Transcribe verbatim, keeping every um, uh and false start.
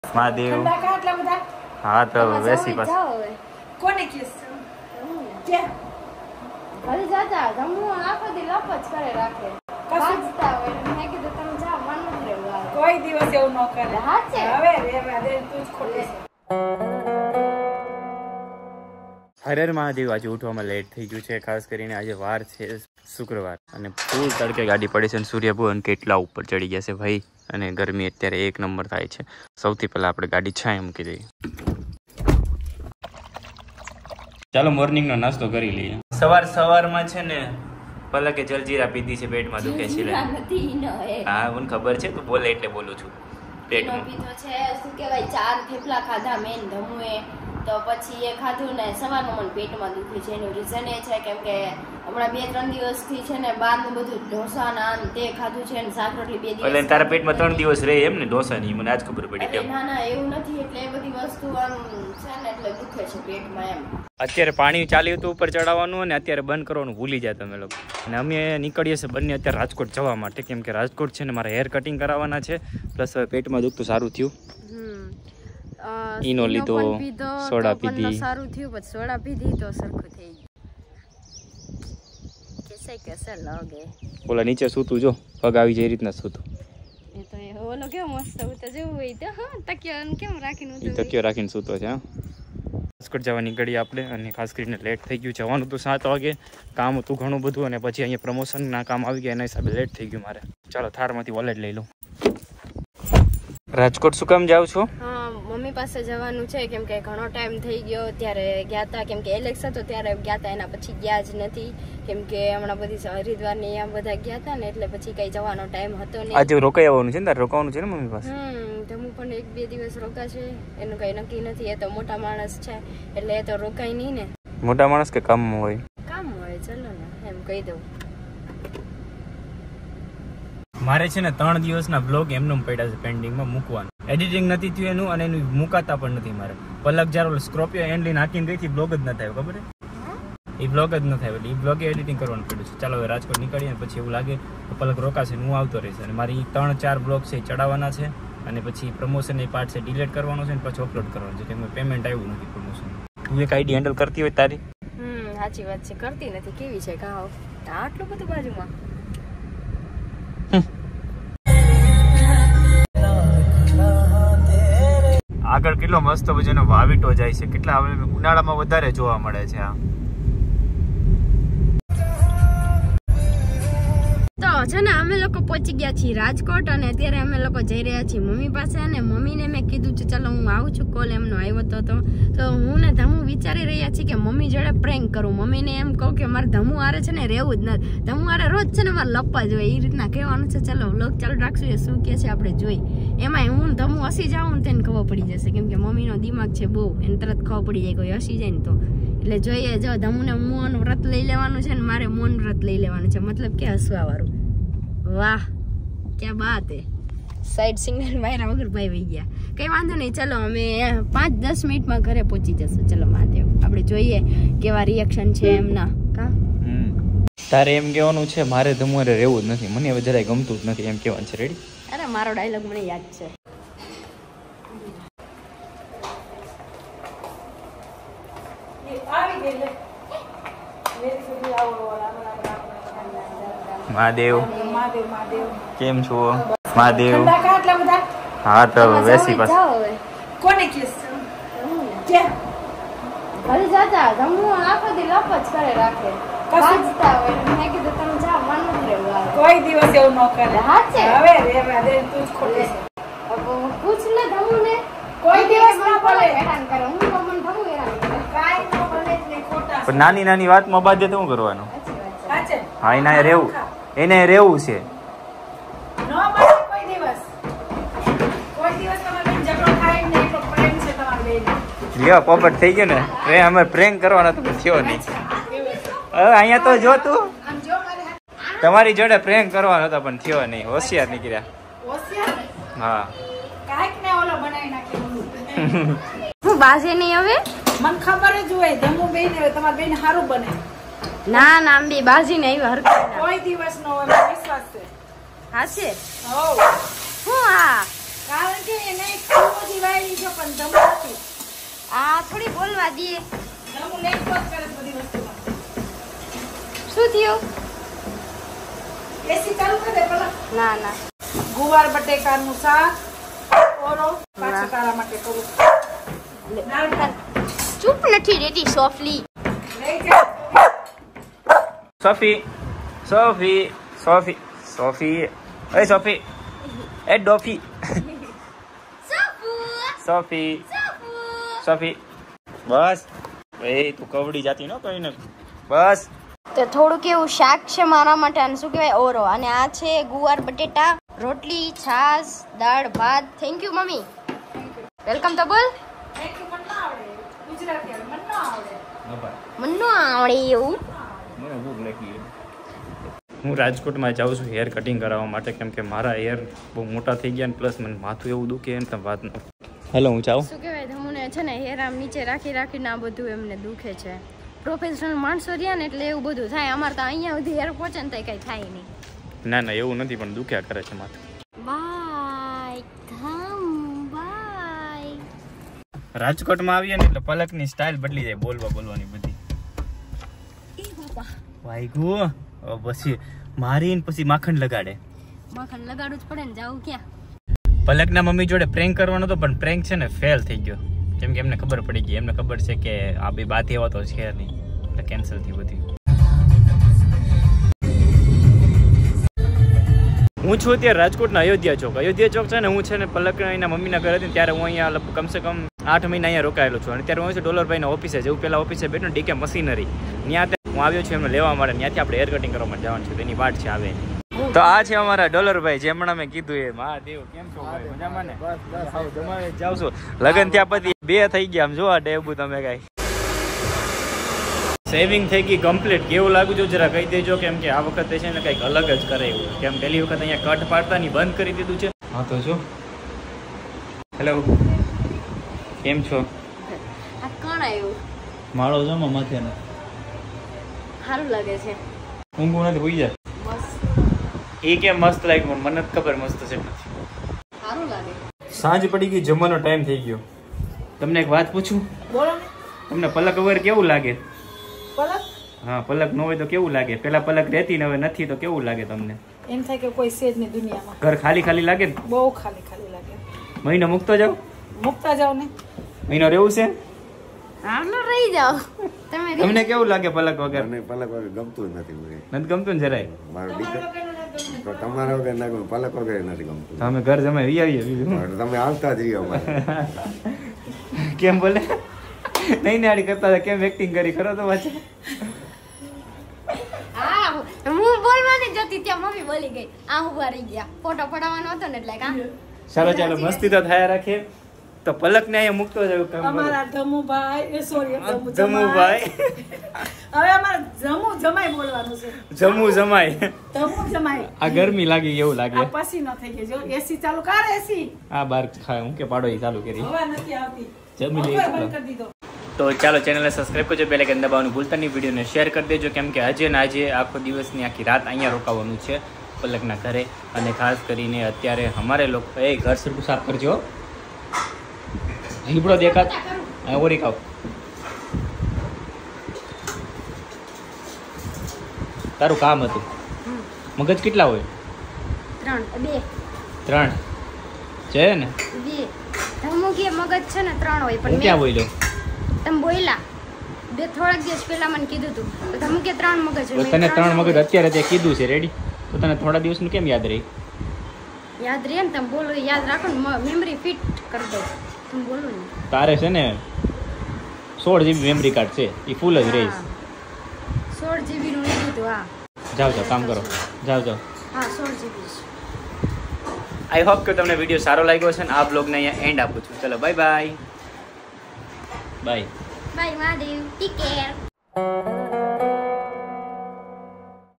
મહાદેવ હા તો વેસી પાસ કોને કેસ કે ઘરે જાતા જમવું આખો દી લપ જ કરે રાખે વાંચતા હોય મેં કીધું તમે જાઓ મન નથી રહેવું કોઈ દિવસ એવું ન કરે હા છે હવે રેવા દે તું જ ખોટી છે. હર હર મહાદેવ. આજે ઉઠવામાં લેટ થઈ ગયું છે, ખાસ કરીને આજે વાર છે શુક્રવાર અને ફૂલ તડકે ગાડી પડી છે અને સૂર્યભુવન કેટલા ઉપર ચડી ગયા છે ભાઈ, અને ગરમી અત્યારે એક નંબર થાય છે. સૌથી પહેલા આપણે ગાડી છાંય મૂકી દઈએ. ચાલો મોર્નિંગનો નાસ્તો કરી લઈએ. સવાર સવારમાં છે ને પલકે જલજીરા પીધી છે, પેટમાં દુખે છે. હા મને ખબર છે, તું બોલે એટલે બોલું છું. પેટમાં પીધો છે શું કહેવાય, ચાર થેપલા ખાધા મેન ધમુએ, તો પછી એ ખાધું ને સવારમાં મને પેટમાં દુખે છે. એનું રીઝન એ છે કેમ કે હમણાં બે ત્રણ દિવસથી છે ને બહારનું બધું ઢોસા નાન તે ખાધું છે ને શાક રોટલી બે દિવસ. એટલે તારા પેટમાં ત્રણ દિવસ રહે એમ ને ઢોસા ની? મને આજ ખબર પડી કેમ. ના ના એવું નથી, એટલે એ બધી વસ્તુ આમ છે ને એટલે દુખે છે પેટમાં એમ. અત્યારે પાણી ચાલ્યું હતું ઉપર ચડાવવાનું અને અત્યારે બંધ કરવાનું ભૂલી જાય તમે લોકો. અને અમે નીકળીએ છીએ બંને અત્યારે રાજકોટ જવા માટે, કેમ કે રાજકોટ છે ને મારે હેર કટિંગ કરાવવાના છે, પ્લસ હવે પેટમાં દુખતું સારું થયું. ઈનો લીધો, સોડા પીધી, સારું થયું, પછી સોડા પીધી તો સરખું થઈ ગયું. કેસે કેસે લાગે. ઓલા નીચે સૂતું જો, પગ આવી જાય રીતના સૂતું. એ તો ઓલો કેવો મસ્ત ઉતો જેવું હોય તો હા, તકિયો કેમ રાખીને ઉતો. તકિયો રાખીને સૂતો છે. હા રાજકોટ જવા નીકળી આપણે, અને ખાસ કરીને લેટ થઈ ગયું. જવાનું તો સાત વાગે, કામ હતું ઘણું બધું, અને પછી અહીંયા પ્રમોશનના કામ આવી ગયા એના હિસાબે લેટ થઈ ગયું મારે. ચાલો થારમાંથી વોલેટ લઈ લઉં. રાજકોટ શું કામ જાવ છો? હા મમ્મી પાસે જવાનું છે, કેમ કે ઘણો ટાઈમ થઈ ગયો. ત્યારે ગયા હતા, કેમ કે એલેક્સ હતો ત્યારે ગયા હતા, એના પછી ગયા જ નથી, કેમ કે હમણાં બધી હરિદ્વાર ની આમ બધા ગયા હતા ને, એટલે પછી કઈ જવાનો ટાઈમ હતો નહીં. આજે રોકાઈ આવવાનું છે ને? તારે રોકાવાનું છે ને મમ્મી પાસે? હમ તો હું પણ એક બે દિવસ રોકા છે, એનું કઈ નક્કી નથી. એ તો મોટા માણસ છે એટલે એ તો રોકાય નહીં ને. મોટા માણસ કે કામ હોય? કામ હોય, ચલો ને એમ કહી દઉં. મારે છે ને ત્રણ દિવસના બ્લોગ એમને પડ્યા છે પેન્ડિંગમાં મૂકવાનું. એડિટિંગ નથી થયું એનું, અને એનું મુકાતા પણ નથી મારે. પલક જ્યારે સ્કોર્પિયો એન્ડલી નાખીને ગઈ હતી, બ્લોગ જ ન થયો. ખબર છે? એ બ્લોગ જ ન થાય, એટલે એ બ્લોગે એડિટિંગ કરવાનું પડ્યું છે. ચાલો હવે રાજકોટ નીકળીએ, પછી એવું લાગે તો પલક રોકાશે, હું આવતો રહીશ. અને મારી ત્રણ ચાર બ્લોગ છે એ ચડાવવાના છે, અને પછી પ્રમોશન એ પાર્ટ છે ડિલીટ કરવાનો છે, અને પછી અપલોડ કરવાનું છે, કેમ કે પેમેન્ટ આવ્યું નથી પ્રમોશન. તું એક આઈડી હેન્ડલ કરતી હોય તારી? હમ સાચી વાત છે, કરતી નથી. કેવી છે કાવ આટલું બધું બાજુમાં? આગળ કેટલો મસ્ત મજાનો વાવીટો જાય છે, કેટલા ઉનાળામાં વધારે જોવા મળે છે આ. તો છે ને અમે લોકો પહોંચી ગયા છીએ રાજકોટ, અને અત્યારે અમે લોકો જઈ રહ્યા છીએ મમ્મી પાસે. અને મમ્મીને મેં કીધું છે ચાલો હું આવું છું, કોલ એમનો આવ્યો હતો તો તો હું ને ધમુ વિચારી રહ્યા છીએ કે મમ્મી જોડે પ્રેન્ક કરું. મમ્મીને એમ કહું કે મારે ધમુ આરે છે ને રહેવું જ નથી, ધમુ આરે રોજ છે ને મારે લપવા જોઈએ, એ રીતના કહેવાનું છે. ચાલો વ્લોગ ચાલુ રાખશું, એ શું કહે છે આપણે જોઈ. એમાં હું ધમુ હસી જાઉં ને તેને ખબર પડી જશે, કેમ કે મમ્મીનો દિમાગ છે બહુ, એને તરત ખબર પડી જાય કોઈ હસી જાય ને તો. એટલે જોઈએ, જો ધમુને મોહન વ્રત લઈ લેવાનું છે ને મારે મૌન વ્રત લઈ લેવાનું છે, મતલબ કે હસવા વાળું. વાહ ક્યાં બાત હે. સાઈડ સિગ્નલ માર્યા વગર ભાઈ વહી ગયા. કઈ વાંધો નહીં, ચલો અમે પાંચ દસ મિનિટમાં ઘરે પહોંચી જશું. ચલો મહાદેવ, આપણે જોઈએ કેવા રિએક્શન છે એમના. કા તારે એમ કહેવાનું છે મારે તમારે રહેવું જ નથી, મને હવે જરાય ગમતું જ નથી, એમ કહેવાનું છે. રેડી? અરે મારો ડાયલોગ મને યાદ છે. આવી ગઈ લે મેરી સુધી આવો મહાદેવ મહાદેવ મહાદેવ કેમ છો? મહાદેવ ઠંડા કા આટલા બધા? હા તો વેસી પાસ કોને કેસ કે ઘરે જાતા જમવું આખો દી લપ જ કરે રાખે વાંચતા હોય. મેં કીધું તમે જાઓ મન નથી રહેવું. કોઈ દિવસ એવું ન કરે. હા છે હવે રેવા દે તું જ ખોટી છે. પૂછ ને ધમુ ને, કોઈ દિવસ ન બોલે હેરાન કરે. હું તો મને ધમુ હેરાન કરે. કાઈ ન બોલે જ નહીં, ખોટા. પણ નાની નાની વાતમાં બાધે તો શું કરવાનું? સાચે હા એને રહેવું, એને રહેવું છે. ન બોલે કોઈ દિવસ. કોઈ દિવસ તમારે બેન ઝઘડો થાય ને, એટલો પ્રેમ છે તમારા બેન. લ્યો પોપટ થઈ ગયો ને, એ અમે પ્રેન્ક કરવાનો તો થયો નહીં. હવે અહીંયા તો જો તું, આમ જો મારે તમારી જોડે પ્રેન્ક કરવાનો હતો પણ થયો નહીં. હોશિયાર નીકળ્યા. હોશિયાર હા કાઈક ને ઓલો બનાવી નાખે. હું બાજે નહીં હવે. મને ખબર જ હોય ધમુ બેન હવે તમારા બેન સારું બને. ના ના આમ બી બાજી ને આવી હરકત કોઈ દિવસ નો હોય, વિશ્વાસ છે. હા છે હો હું આ કારણ કે એને ખાવાની વાળી છે પણ ધમુ નથી. આ થોડી બોલવા દે. ધમુ લેટ જ કરે બધી વસ્તુમાં. શું થયું? એસી ચાલુ કરી દે પેલા. ના ના ગુવાર બટેકાનું શાક ઓરો પાછું તારા માટે કરું. દાળ ભાત ચૂપ નથી રેતી સોફલી. લઈ જા. સોફી સોફી સોફી સોફી એ સોફી એ ડોફી સફુ સોફી સફુ સોફી બસ એ તું કવડી જાતી ન કહીને બસ. તો થોડુંક એવું શાક છે મારા માટે અને શું કહેવાય ઓરો અને આ છે ગુવાર બટેટા રોટલી છાશ દાળ ભાત. Thank you mummy. વેલકમ તો બોલ. એક મને ના આવડે ગુજરાતી આવે મને ના આવડે. મને ન આવડે એવું. મને ભૂખ લાગી. હું રાજકોટમાં જાઉં છું હેર કટિંગ કરાવવા માટે કેમ કે મારા હેર બહુ મોટા થઈ ગયા અને પ્લસ મને માથું એવું દુખે એમ તમે વાત ન. હેલો હું જાઉં. શું કહેવાય ધમુને છે ને હેર આમ નીચે રાખી રાખીને આ બધું એમને દુખે છે. પ્રોફેશનલ માણસો રહ્યા ને એટલે એવું બધું થાય. અમારે તો અહીંયા સુધી હેર પહોંચે ને તો કઈ થાય નહીં. ના ના એવું નથી પણ દુખ્યા કરે છે માથું. બાય ધમ બાય. રાજકોટમાં આવીએ ને એટલે પલકની સ્ટાઇલ બદલી જાય બોલવા બોલવાની બધી. એ બાપા વાઈગુ પછી મારીને પછી માખણ લગાડે. માખણ લગાડવું જ પડે ને જાવું ક્યાં. પલકના મમ્મી જોડે પ્રેન્ક કરવાનો હતો પણ પ્રેન્ક છે ને ફેલ થઈ ગયો કેમ કે એમને ખબર પડી ગઈ. એમને ખબર છે કે આ બે બાત એવા તો છે નહીં એટલે કેન્સલ થઈ બધી. હું છું અત્યારે રાજકોટના અયોધ્યા ચોક. અયોધ્યા ચોક છે ને હું છે ને પલક એના મમ્મીના ઘરે હતી ત્યારે હું અહીંયા લગભગ કમસે કમ આઠ મહિના અહીંયા રોકાયેલો છું અને ત્યારે હું છું ડોલરભાઈના ઓફિસે જેવું પેલા ઓફિસે બેઠો ને ડીકે મશીનરી ત્યાં હું આવ્યો છું એમને લેવા માટે. ત્યાંથી આપણે હેર કટિંગ કરવા માટે જવાનું છે તેની વાટ છે આવે. તો આ છે અમારા ડોલરભાઈ જે હમણાં મેં કીધું એ મહાદેવ કેમ છો ભાઈ મજામાં ને? જાવ છો લગન ત્યાં પછી બે થઈ ગયા આમ જોવા ડેબુ તમે કઈ સેવિંગ થઈ ગઈ કમ્પ્લીટ. કેવું લાગુ છું જરા કહી દેજો કેમ કે આ વખતે છે ને કંઈક અલગ જ કરે એવું કેમ પહેલી વખત અહીંયા કટ પાડતા ની બંધ કરી દીધું છે. હા તો જો હેલો કેમ છો? આ કોણ આવ્યું? માળો જમો માથે ને સારું લાગે છે. ઊંઘું નથી ભૂઈ જાય. મસ્ત એ કેમ મસ્ત લાગ્યું મને ખબર મસ્ત છે નથી. સારું લાગે. સાંજ પડી ગઈ જમવાનો ટાઈમ થઈ ગયો. તમને એક વાત પૂછું? બોલો તમને પલક વગર કેવું લાગે? પલક હા પલક ન હોય તો કેવું લાગે? પેલા પલક રહેતી ને હવે નથી તો કેવું લાગે તમને? એમ થાય કે કોઈ સેજ ની દુનિયામાં ઘર ખાલી ખાલી લાગે ને? બહુ ખાલી ખાલી લાગે. મહિનો મૂકતો જાવ? મુકતા જાવ ને. મહિનો રહેવું છે? હાલો રહી જાઓ તમે. તમને કેવું લાગે પલક વગર? મને પલક વગર ગમતું જ નથી મને. નથી ગમતું ને જરાય? મારો દીકરો તો તમારા વગર ના ગમે, પલક વગર નથી ગમતું. તો અમે ઘર જમાઈ વી આવીએ બીજું. પણ તમે આવતા જ રહ્યો અમારે. કેમ બોલે? નહીં નાડી કરતા હતા કેમ એક્ટિંગ કરી ખરો તો પાછા. હા હું બોલવાની જતી ત્યાં મમ્મી બોલી ગઈ. આ ઉભા રહી ગયા ફોટો પડાવવાનો હતો ને એટલે કા. ચાલો ચાલો મસ્તી તો થયા રાખીએ. તો પલક ને અહીંયા મૂકતો જાવ કામ કરો. અમારા ધમુભાઈ એ સોરી જમુભાઈ હવે અમારે જમુ જમાઈ બોલવાનું છે. જમુ જમાઈ ધમુ જમાઈ. આ ગરમી લાગી એવું લાગે. આ પછી ન થઈ ગઈ જો એસી ચાલુ કર એસી. આ બાર ખાય હું કે પાડો ઈ ચાલુ કરી હવા નથી આવતી. જમી લઈએ બંધ કરી દીધો. તો ચાલો ચેનલને સબસ્ક્રાઇબ કરજો, બેલ આઇકન દબાવવાનું ભૂલતા નહીં, વિડીયોને શેર કરી દેજો કેમ કે આજે ને આજે આખો દિવસની આખી રાત અહીંયા રોકાવાનું છે પલકના ઘરે. અને ખાસ કરીને અત્યારે અમારે લોકો એ ઘર સરખું સાફ કરજો. જીબડો દેખાત ઓરી ખાવ. તારું કામ હતું. મગજ કેટલા હોય? ત્રણ બે ત્રણ છે ને? બે ધમુ કે મગજ છે ને ત્રણ હોય હું પણ ક્યાં મેં- બોલ્યો? તમે બોયલા બે થોડાક દિવસ પહેલા મને કીધું તું તો ધમુ કે ત્રણ મગજ હોય. તો મેં તને ત્રણ મગજ હોય. અત્યારે તે કીધું છે રેડી તો તને થોડા દિવસનું કેમ યાદ રહી? યાદ રહે ને તમે બોલો યાદ રાખો ને મેમરી ફિટ કરી દો તમે બોલો ને. તારે છે ને સોળ જીબી મેમરી કાર્ડ છે એ ફૂલ જ રહીશ. હા. સોળ જીબી નું લીધું હતું હા. જાઓ જાઓ કામ કરો જાઓ જાઓ. હા સોળ જીબી આઈ હોપ કે તમને વિડીયો સારો લાગ્યો છે ને આ બ્લોગને અહીંયા એન્ડ આપું છું. ચલો bye bye bye. Bye Mahadev take care.